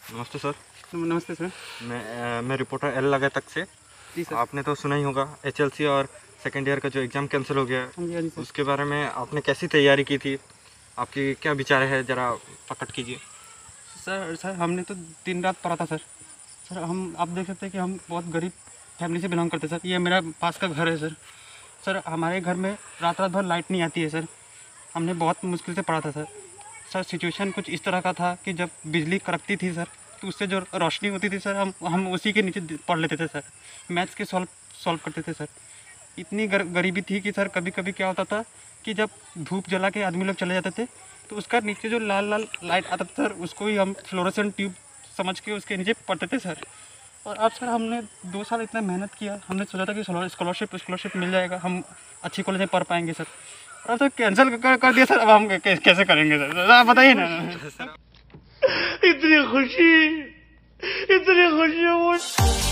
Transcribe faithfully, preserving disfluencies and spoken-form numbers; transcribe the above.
नमस्ते सर। नमस्ते सर। मैं अ, मैं रिपोर्टर एल लगा तक से। जी सर। आपने तो सुना ही होगा एचएलसी और सेकेंड ईयर का जो एग्ज़ाम कैंसिल हो गया है, हाँ जी, हाँ जी सर। उसके बारे में आपने कैसी तैयारी की थी, आपकी क्या विचार है, ज़रा प्रकट कीजिए। सर सर हमने तो दिन रात पढ़ा था सर। सर हम आप देख सकते हैं कि हम बहुत गरीब फैमिली से बिलोंग करते हैं सर। ये मेरा पास का घर है सर। सर हमारे घर में रात रात भर लाइट नहीं आती है सर। हमने बहुत मुश्किल से पढ़ा था सर। सर सिचुएशन कुछ इस तरह का था कि जब बिजली कड़कती थी सर, तो उससे जो रोशनी होती थी सर, हम हम उसी के नीचे पढ़ लेते थे सर। मैथ्स के सॉल्व सॉल्व करते थे सर। इतनी गर, गरीबी थी कि सर कभी कभी क्या होता था कि जब धूप जला के आदमी लोग चले जाते थे, तो उसका नीचे जो लाल लाल लाइट आता था सर, उसको ही हम फ्लोरोसेंट ट्यूब समझ के उसके नीचे पढ़ते थे सर। और अब सर हमने दो साल इतना मेहनत किया, हमने सोचा था कि स्कॉलरशिप स्कॉलरशिप मिल जाएगा, हम अच्छी कॉलेज में पढ़ पाएंगे सर। और अब तो कैंसिल कर, कर दिया सर। अब हम कै, कैसे करेंगे सर, आप बताइए ना। इतनी खुशी, इतनी खुशी मुझे